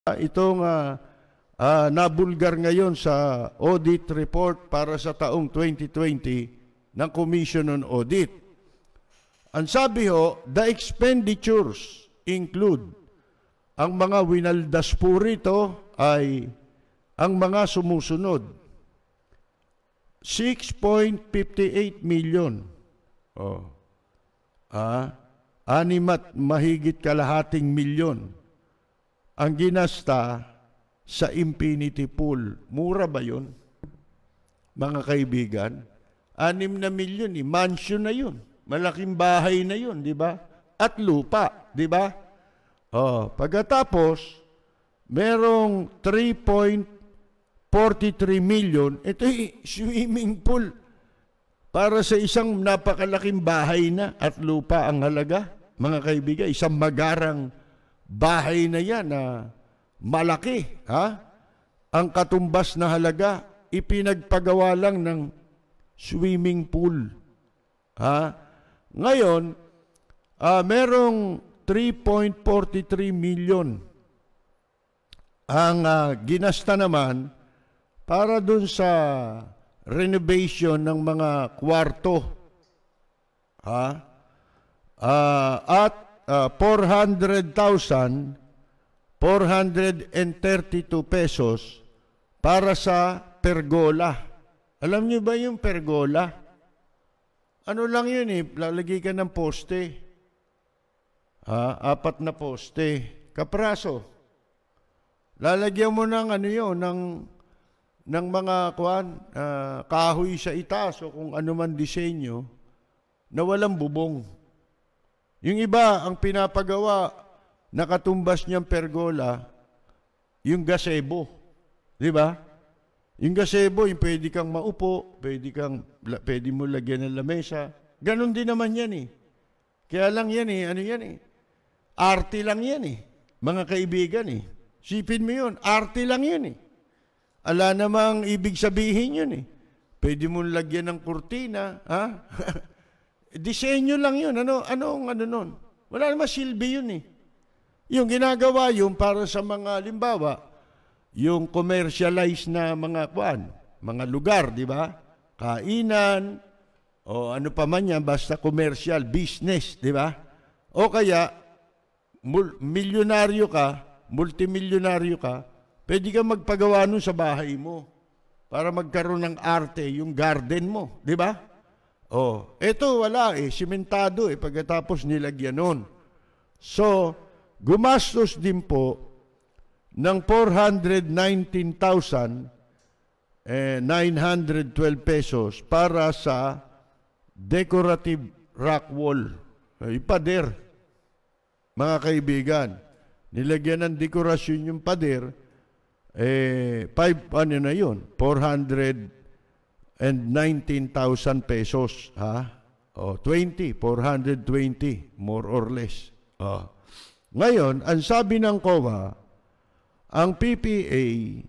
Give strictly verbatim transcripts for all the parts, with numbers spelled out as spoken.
Itong uh, uh, nabulgar ngayon sa audit report para sa taong twenty twenty ng Commission on Audit. Ang sabi ho, the expenditures include ang mga winaldas po rito ay ang mga sumusunod. six point five eight million. Oh. Ah, animat mahigit kalahating milyon ang ginasta sa infinity pool. Mura ba yun? Mga kaibigan, anim na milyon, eh. Mansion na yun. Malaking bahay na yun, di ba? At lupa, di ba? Oh, pagkatapos, merong three point four three million, ito yung swimming pool. Para sa isang napakalaking bahay na at lupa ang halaga, mga kaibigan, isang magarang bahay na yan na malaki, ha? Ang katumbas na halaga, ipinagpagawa lang ng swimming pool. Ha? Ngayon, uh, merong three point four three million ang uh, ginasta naman para dun sa renovation ng mga kwarto. Ha? Uh, at uh, four hundred thousand four hundred thirty-two pesos para sa pergola. Alam niyo ba yung pergola? Ano lang yun eh, lalagay ka ng poste. Ha? Apat na poste. Kapraso. Lalagyan mo ng ano yun, ng, ng mga kuwan, uh, kahoy sa itaas o kung ano man disenyo na walang bubong. Yung iba, ang pinapagawa, nakatumbas niyang pergola, yung gazebo. Di ba? Yung gazebo, yung pwede kang maupo, pwede, kang, pwede mo lagyan ng lamesa. Ganon din naman yan eh. Kaya lang yan eh, ano yan eh. Arte lang yan eh. Mga kaibigan eh. Sipin mo yun, arte lang yun eh. Ala namang ibig sabihin yun eh. Pwede mo lagyan ng kurtina, ha? Disenyo lang yun. Ano, anong ano nun? Wala naman silbi yun eh. Yung ginagawa yun para sa mga, limbawa, yung commercialized na mga kuan, mga lugar, di ba? Kainan, o ano pa man yan, basta commercial, business, di ba? O kaya, mul- milyonaryo ka, multimilyonaryo ka, pwede ka magpagawa nun sa bahay mo para magkaroon ng arte, yung garden mo, di ba? Oh, eto wala eh, simentado eh, pagkatapos nilagyan nun. So, gumastos din po ng four hundred nineteen thousand nine hundred twelve pesos para sa decorative rock wall. Ay, pader. Mga kaibigan, nilagyan ng dekorasyon yung pader, eh, five, ano na yun, four hundred and nineteen thousand pesos, ha? O, twenty, four hundred twenty, more or less. O. Ngayon, ang sabi ng C O A, ang P P A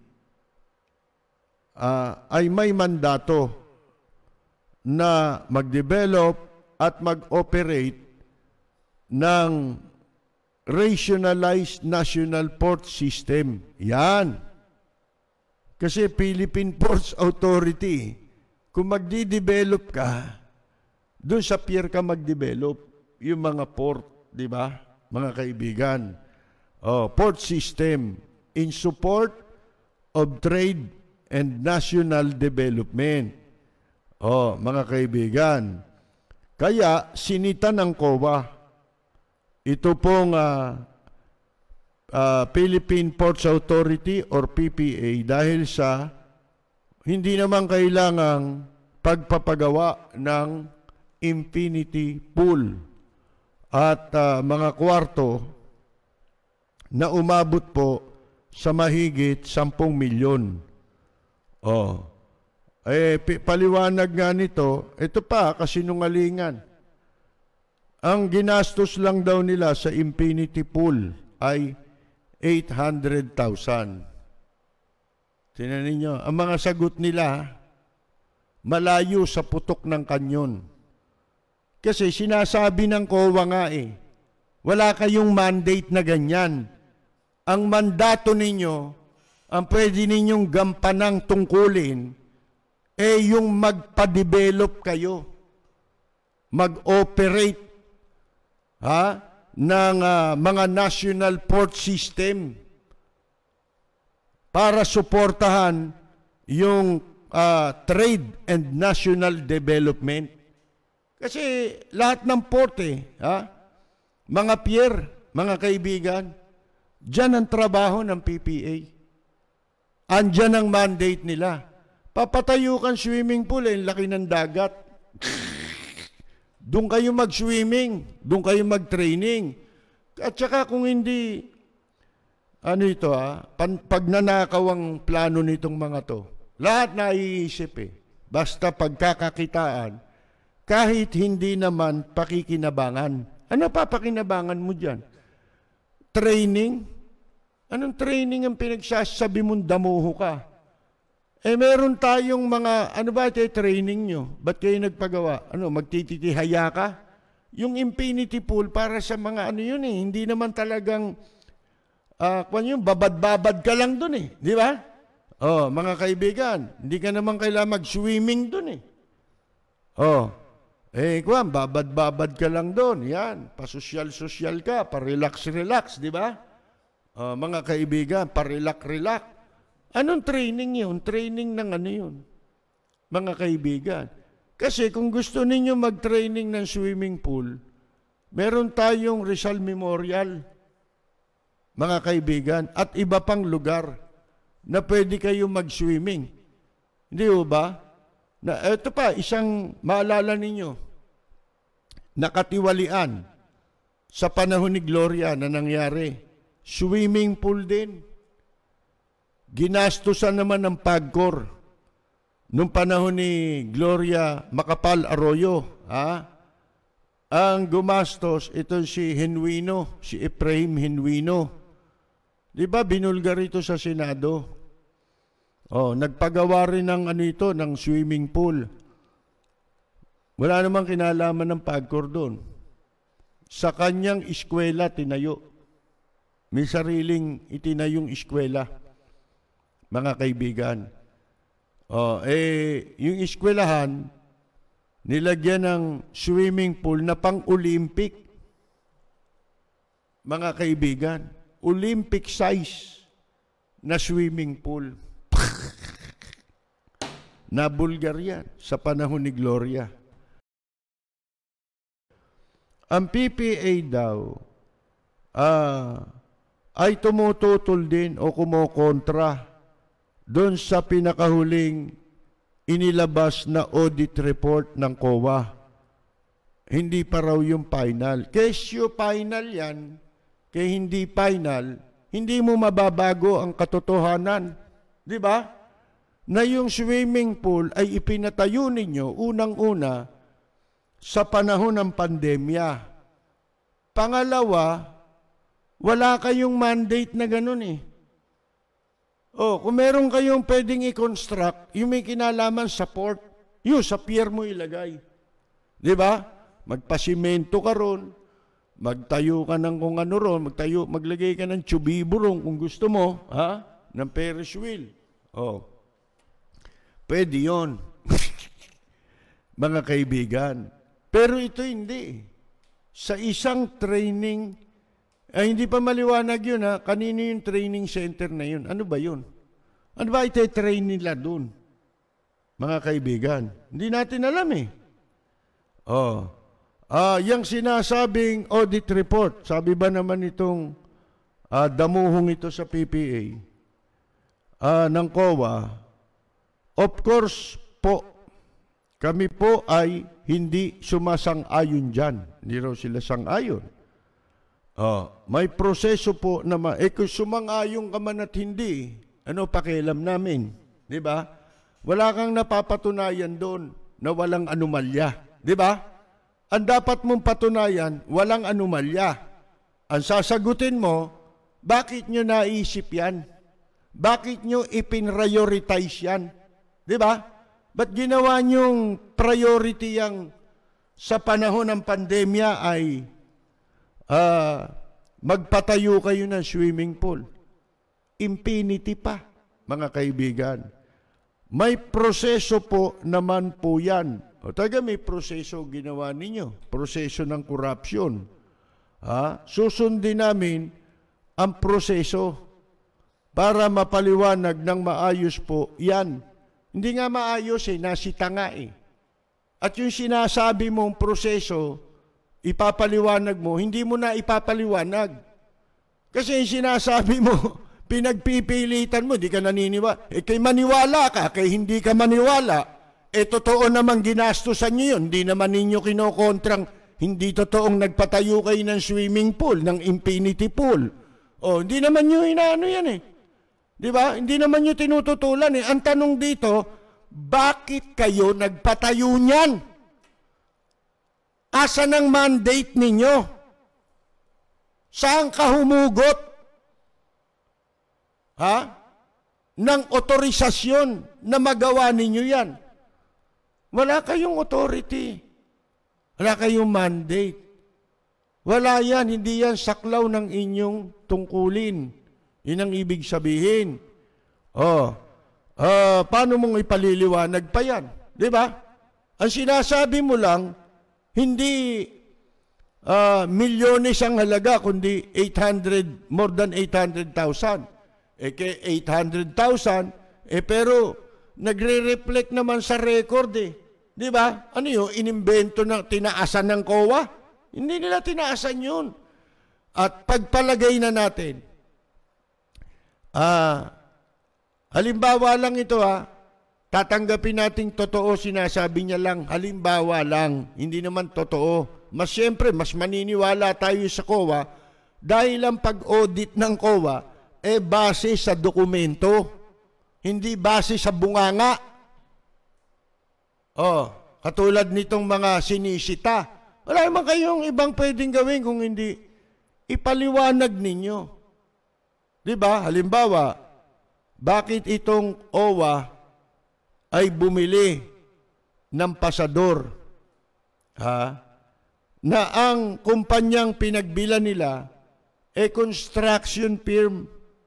uh, ay may mandato na mag-develop at mag-operate ng rationalized national port system. Yan. Kasi Philippine Ports Authority, kung magdi-develop ka, doon sa pier ka mag-develop, yung mga port, di ba? Mga kaibigan. Oh, port system in support of trade and national development. Oh, mga kaibigan. Kaya, sinita ng C O A, ito pong uh, uh, Philippine Ports Authority or P P A dahil sa hindi naman kailangang pagpapagawa ng infinity pool at uh, mga kwarto na umabot po sa mahigit sampung milyon. Oh. Eh, paliwanag nga nito, ito pa, kasinungalingan. Ang ginastos lang daw nila sa infinity pool ay eight hundred thousand. Tingnan ninyo, ang mga sagot nila, malayo sa putok ng kanyon. Kasi sinasabi ng C O A nga eh, wala kayong mandate na ganyan. ang mandato ninyo, ang pwede ninyong gampanang tungkulin, eh yung magpa-develop kayo, mag-operate ha, ng uh, mga national port system para suportahan yung uh, trade and national development. Kasi lahat ng port eh, ha? Mga pier, mga kaibigan, dyan ang trabaho ng P P A. Andyan ang mandate nila. Papatayo kang swimming pool, eh, laki ng dagat. Doon kayo mag-swimming, doon kayo mag-training. At saka kung hindi, ano ito ha, pag nanakaw ang plano nitong mga to, lahat naiisip eh. Basta pagkakakitaan, kahit hindi naman pakikinabangan. Ano pa pakinabangan mo dyan? Training? Anong training ang pinagsasabi mong damuho ka? Eh meron tayong mga, ano ba ito training nyo? Ba't kayo nagpagawa? Ano, magtititihaya ka? Yung infinity pool para sa mga ano yun eh, hindi naman talagang, uh, kung yun, babad-babad ka lang dun eh, di ba? Oh, mga kaibigan, hindi ka naman kailangan mag-swimming dun eh. Oh, eh kung babad-babad ka lang dun, yan, pasosyal-sosyal ka, pa-relax-relax, di ba? Oh, mga kaibigan, pa-relax-relax. Anong training yun? Training ng ano yun? Mga kaibigan. Kasi kung gusto ninyo mag-training ng swimming pool, meron tayong Rizal Memorial, mga kaibigan, at iba pang lugar na pwede kayo mag-swimming. Hindi ho ba? Na, ito pa, isang maalala ninyo, nakatiwalian sa panahon ni Gloria na nangyari, swimming pool din. Ginastusan naman ng PAGCOR nung panahon ni Gloria Macapagal Arroyo. Ha? Ang gumastos, ito si Genuino, si Efraim Genuino. Di ba binulgar ito sa Senado? Oh, nagpagawa rin ng ano ito, ng swimming pool. Wala namang kinalaman ng PAGCOR doon. Sa kanyang eskwela tinayo. May sariling itinayong eskwela. Mga kaibigan, oh, eh, yung eskwelahan, nilagyan ng swimming pool na pang-Olympic. Mga kaibigan, Olympic size na swimming pool. Na Bulgaria sa panahon ni Gloria. Ang P P A daw, ah, ay tumututol din o kumokontra doon sa pinakahuling inilabas na audit report ng C O A. Hindi pa raw yung final. Kesyo final yan, kaya hindi final, hindi mo mababago ang katotohanan. Di ba? Na yung swimming pool ay ipinatayo ninyo unang-una sa panahon ng pandemya. Pangalawa, wala kayong mandate na ganun eh. Oh, kung meron kayong pwedeng i-construct, yung may kinalaman sa port, yun, sa pier mo ilagay. Di ba? Magpasimento ka ron, magtayo ka ng kung ano ron, magtayo, maglagay ka ng tubiburong kung gusto mo, ha? Ng Ferris wheel. Oh. Pwede yun. Mga kaibigan. Pero ito hindi. Sa isang training, ay, hindi pa maliwanag yun ha. Kanino yung training center na yun? Ano ba yun? Ano ba ite-train nila dun? Mga kaibigan. Hindi natin alam eh. Oh. Ah, yung sinasabing audit report, sabi ba naman itong ah, damuhong ito sa P P A, ah, ng C O A, of course po, kami po ay hindi sumasang-ayon dyan. Hindi raw sila sang-ayon. Oh, may proseso po na ma eh kung sumang-ayon ka man at hindi, ano pakialam namin, di ba? Wala kang napapatunayan doon na walang anomalya, di ba? Ang dapat mong patunayan, walang anomalya. Ang sasagutin mo, bakit nyo naisip yan? Bakit nyo ipin-prioritize yan? Di ba? Ba't ginawa nyong priority yang sa panahon ng pandemya ay Uh, magpatayo kayo ng swimming pool? infinity pa, mga kaibigan. May proseso po naman po yan. O taga may proseso ginawa ninyo, proseso ng corruption. Ha? Susundin namin ang proseso para mapaliwanag ng maayos po yan. Hindi nga maayos eh, nasita nga eh. At yung sinasabi mong proseso, ipapaliwanag mo, hindi mo na ipapaliwanag. Kasi yung sinasabi mo, pinagpipilitan mo, di ka naniniwala. Eh kay maniwala ka, kay hindi ka maniwala, eh totoo naman ginastusan nyo yun. Hindi naman ninyo kinokontrang, hindi totoong nagpatayo kayo ng swimming pool, ng infinity pool. O, hindi naman nyo inaano yan eh. Di ba? Hindi naman nyo tinututulan eh. Ang tanong dito, bakit kayo nagpatayo niyan? Asa ng mandate ninyo? Saan ka humugot? Ha? Ng otorisasyon na magawa ninyo yan. Wala kayong authority. Wala kayong mandate. Wala yan, hindi yan saklaw ng inyong tungkulin. Yun ang ibig sabihin. Oh, uh, paano mong ipaliliwanag pa yan? Di ba? Ang sinasabi mo lang, hindi uh, milyones ang halaga, kundi eight hundred, more than eight hundred thousand. Eh, kay eight hundred thousand, eh pero nagre-reflect naman sa record eh. Di ba? Ano yun? Inimbento na tinaasan ng C O A? Hindi nila tinaasan yun. At pagpalagay na natin, ah, halimbawa lang ito ha, tatanggapin nating totoo, sinasabi niya lang, halimbawa lang, hindi naman totoo. Mas siyempre, mas maniniwala tayo sa C O A dahil ang pag-audit ng C O A eh base sa dokumento, hindi base sa bunganga. Oh, katulad nitong mga sinisita. Wala naman kayong ibang pwedeng gawin kung hindi ipaliwanag ninyo. Di ba? Halimbawa, bakit itong O W A ay bumili ng pasador? Ha? Na ang kumpanyang pinagbilan nila e construction firm.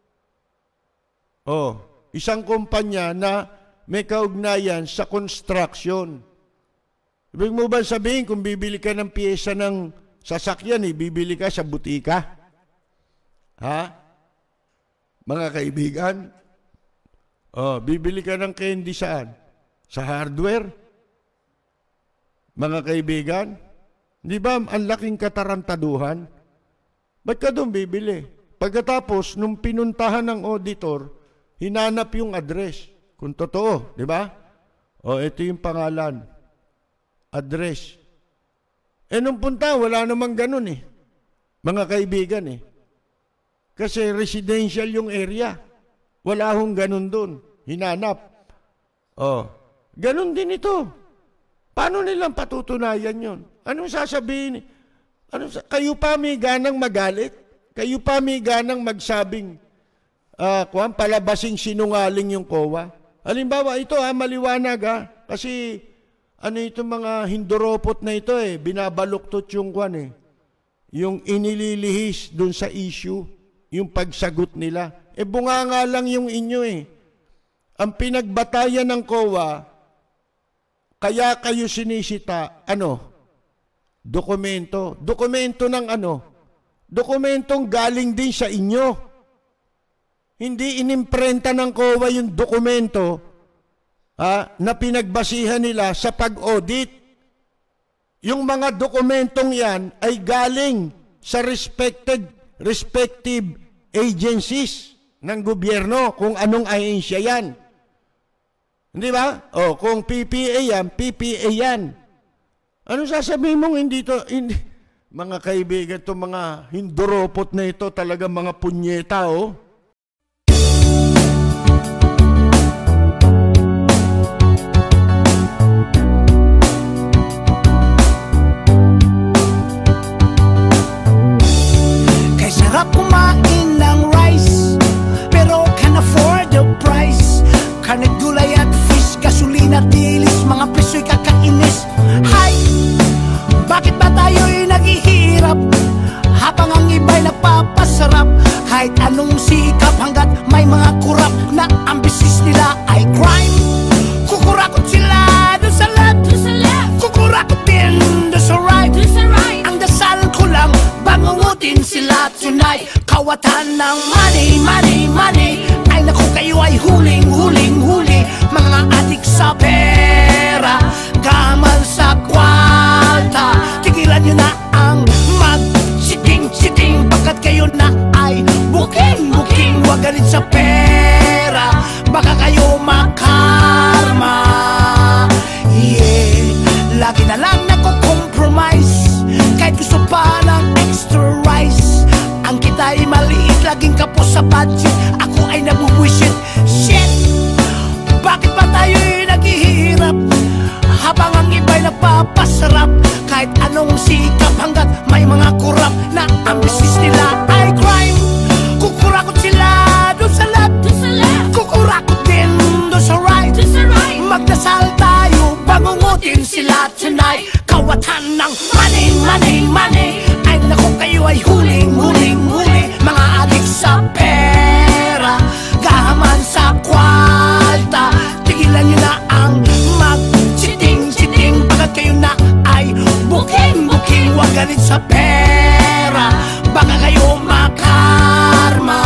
Oh, isang kumpanya na may kaugnayan sa construction. Ibig mo ba sabihin kung bibili ka ng piyesa ng sasakyan, eh, bibili ka sa butika? Ha? Mga kaibigan? Oh, bibili ka ng candy saan? Sa hardware? Mga kaibigan? Di ba ang laking katarantaduhan? Ba't ka doon bibili? Pagkatapos, nung pinuntahan ng auditor, hinanap yung address. Kung totoo, di ba? O, ito yung pangalan. Address. Eh, nung punta, wala namang ganun eh. Mga kaibigan eh. Kasi residential yung area. Wala hong ganun doon. Hinanap. O, ganun din ito. Paano nilang patutunayan yun? Anong sasabihin? Anong, kayo pa may ganang magalit? Kayo pa may ganang magsabing uh, kuwan, palabasing sinungaling yung C O A? Halimbawa, ito ha, maliwanag ha. Kasi, ano itong mga hinduropot na ito eh, binabaluktot yung kuwan eh. Yung inililihis dun sa issue, yung pagsagot nila. Eh, bunga nga lang yung inyo eh. Ang pinagbatayan ng C O A, kaya kayo sinisita, ano? Dokumento. Dokumento ng ano? Dokumentong galing din sa inyo. Hindi inimprenta ng C O A yung dokumento ha, na pinagbasihan nila sa pag-audit. Yung mga dokumentong yan ay galing sa respected, respective agencies ng gobyerno, kung anong ahensya yan. Hindi ba? O, kung P P A yan, P P A yan. Ano sasabihin mong hindi to? Hindi. Mga kaibigan, itong mga hinduropot na ito, talaga mga punyeta, oh. Kay sarap kumain ng rice, pero can afford the price. Karne, gulay at fish, gasolina, dilis, mga preso'y kakainis. Hay! Bakit ba tayo'y naghihirap habang ang iba'y nagpapasarap? Kahit anong si sa budget, ako ay nabubuisit. Shit! Bakit ba tayo'y naghihirap habang ang iba'y nagpapasarap? Kahit anong sikap hanggat may mga kurap na ang business nila ay crime. Kukurakot sila doon sa left, kukurakot din doon sa right. Magdasal tayo, bangungutin sila tonight. Kawatan ng money, money, money. Ay naku, kayo ay huling, huling, huli. Mga adik sa pera, gahaman sa kwalta. Tigilan nyo na ang mag-chiting-chiting. Pagkat kayo na ay buking-buking. Huwag galit sa pera, baka kayo makarma.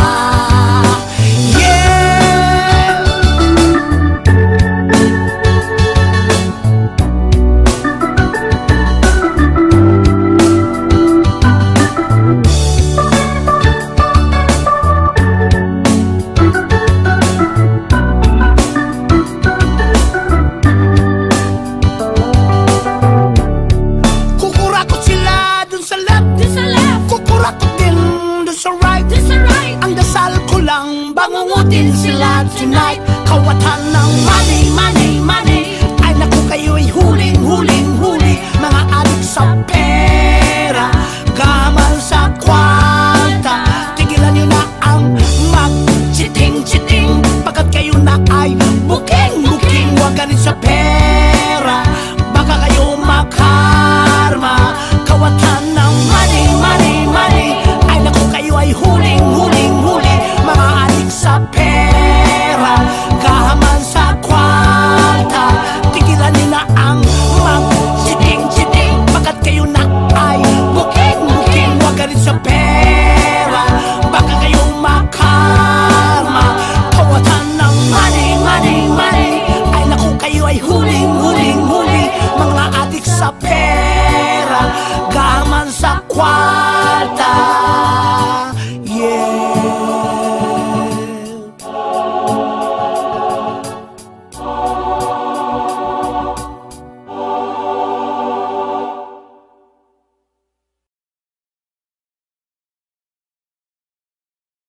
Bangungutin sila tonight. Kawatan ng money, money, money. Ay naku, kayo'y huling, huling, huli. Mga adik sa pera.